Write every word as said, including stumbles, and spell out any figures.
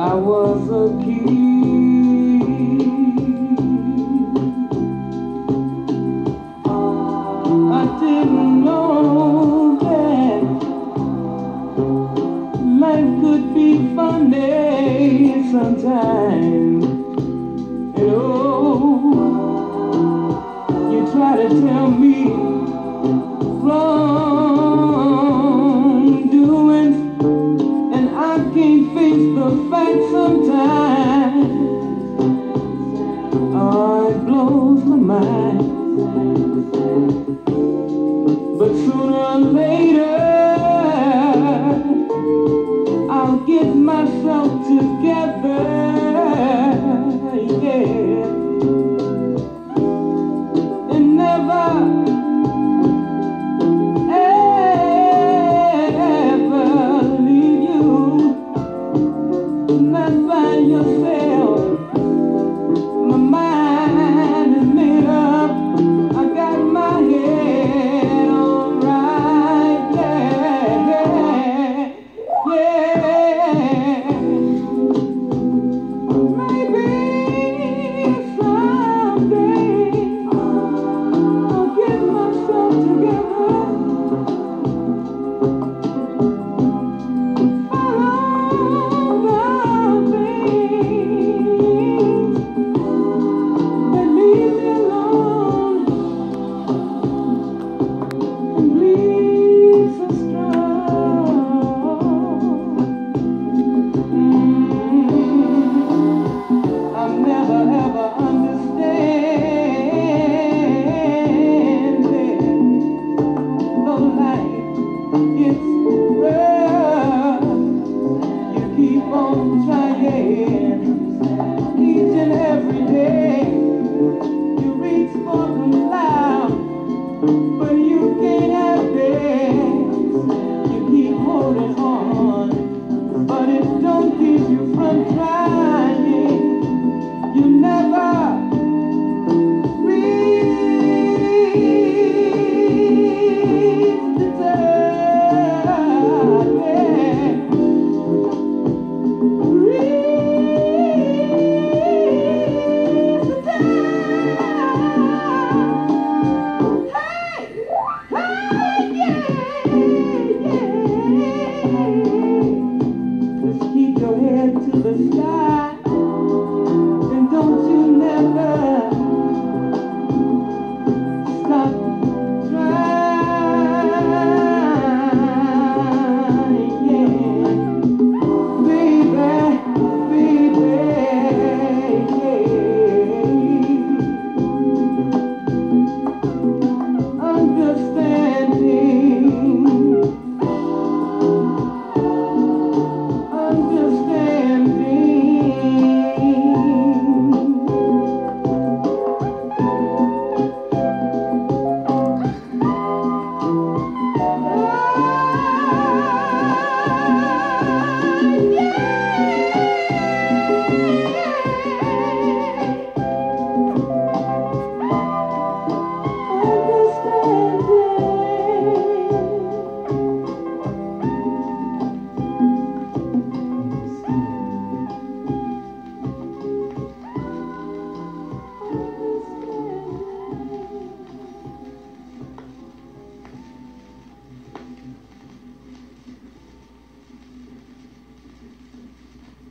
I was a kid. I didn't know that life could be funny sometimes. And oh, you try to tell me wrongdoing, and I can't face the fact sometimes. Oh, it blows my mind. But sooner or later, I'll get myself together, yeah, and never, ever leave you, not by yourself. My mind is made up, I got my head on right, yeah, yeah, yeah. Maybe someday I'll get myself together. Follow the things that leave me alone and leave so strong. Mm, I'll never ever understand it, though life gets rough. You keep on trying each and every day. You reach for the cloud, but you can't have it. You keep holding on, but it don't keep you from trying.